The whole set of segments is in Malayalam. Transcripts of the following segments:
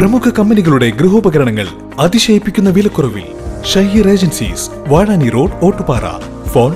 പ്രമുഖ കമ്പനികളുടെ ഗൃഹോപകരണങ്ങൾ അതിശയിപ്പിക്കുന്ന വിലക്കുറവിൽ. Shaheer agencies, Vazhani road, Ottupara. Phone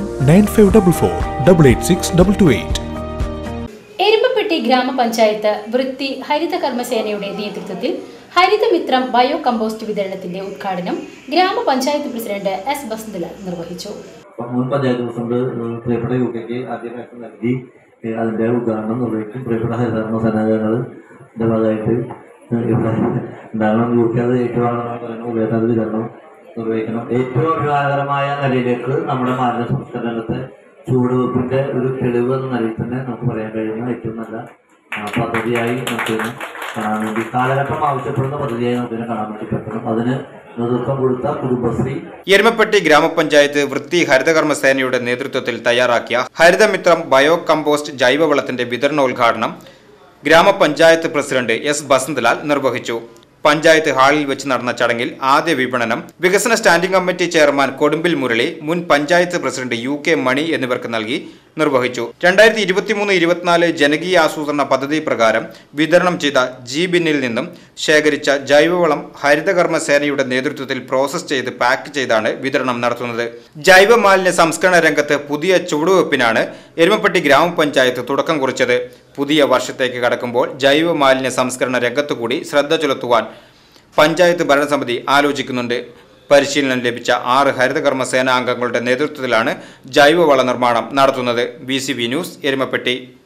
9544886228. Erumapetty ഗ്രാമപഞ്ചായത്ത് വൃത്തി ഹരിത കർമ്മസേനയുടെ നേതൃത്വത്തിൽ ഹരിതമിത്രം ബയോ കമ്പോസ്റ്റ് വിതരണത്തിന്റെ ഉദ്ഘാടനം ഗ്രാമപഞ്ചായത്ത് പ്രസിഡന്റ് എസ് ബസന്തലാൽ നിർവഹിച്ചു. മുൻ പഞ്ചായത്ത് പ്രസിഡന്റ് പ്രിയപ്പെട്ട യുകെക്ക് ആദ്യമായിട്ട് നൽകി അതിന്റെ ഉദ്ഘാടനം നിർവഹിക്കും. പ്രിയപ്പെട്ട ഹരിത കർമ്മസേനാംഗങ്ങളുടെ ഭാഗമായിട്ട് ഇവിടെ ഉണ്ടാകണം. യുകെ അത് ഏറ്റുവാങ്ങണമെന്ന് ഉപയോഗ വിതരണം നിർവഹിക്കണം. ഏറ്റവും അഭിമാനകരമായ നിലയിലേക്ക് നമ്മുടെ മാലിന്യ സംസ്കരണ രംഗത്തെ ചുവടുവെപ്പിന്റെ ഒരു തെളിവ് എന്ന നിലയിൽ തന്നെ നമുക്ക് പറയാൻ കഴിയുന്ന ഏറ്റവും നല്ല പദ്ധതിയായി നമുക്കിന്ന് കാണാൻ വേണ്ടി, കാലഘട്ടം ആവശ്യപ്പെടുന്ന പദ്ധതിയായി നമുക്കിനെ കാണാൻ വേണ്ടി പറ്റണം. അതിന് നേതൃത്വം കൊടുത്ത കുടുംബശ്രീ എരുമപ്പെട്ടി ഗ്രാമപഞ്ചായത്ത് വൃത്തി ഹരിതകർമ്മസേനയുടെ നേതൃത്വത്തിൽ തയ്യാറാക്കിയ ഹരിതമിത്രം ബയോ കമ്പോസ്റ്റ് ജൈവവളത്തിന്റെ വിതരണോദ്ഘാടനം ഗ്രാമപഞ്ചായത്ത് പ്രസിഡന്റ് എസ് ബസന്തലാൽ നിർവഹിച്ചു. പഞ്ചായത്ത് ഹാളിൽ വെച്ച് നടന്ന ചടങ്ങിൽ ആദ്യ വിപണനം വികസന standing committee chairman Kodumbil Murali, മുൻ പഞ്ചായത്ത് പ്രസിഡന്റ് UK മണി എന്നിവർക്ക് നൽകി നിർവഹിച്ചു. 2023-24 ജനകീയ ആസൂത്രണ പദ്ധതി പ്രകാരം വിതരണം ചെയ്ത ബിന്നിൽ നിന്നും ശേഖരിച്ച ജൈവവളം ഹരിതകർമ്മ സേനയുടെ നേതൃത്വത്തിൽ പ്രോസസ് ചെയ്ത് പാക്ക് ചെയ്താണ് വിതരണം നടത്തുന്നത്. ജൈവ മാലിന്യ സംസ്കരണ രംഗത്ത് പുതിയ ചുവടുവെപ്പിനാണ് എരുമപ്പെട്ടി ഗ്രാമപഞ്ചായത്ത് തുടക്കം കുറിച്ചത്. പുതിയ വർഷത്തേക്ക് കടക്കുമ്പോൾ ജൈവ മാലിന്യ സംസ്കരണ രംഗത്തുകൂടി ശ്രദ്ധ ചെലുത്തുവാൻ പഞ്ചായത്ത് ഭരണസമിതി ആലോചിക്കുന്നുണ്ട്. പരിശീലനം ലഭിച്ച 6 ഹരിതകർമ്മ സേനാംഗങ്ങളുടെ നേതൃത്വത്തിലാണ് ജൈവവള നിർമ്മാണം നടത്തുന്നത്. BCB news, Erumapetty.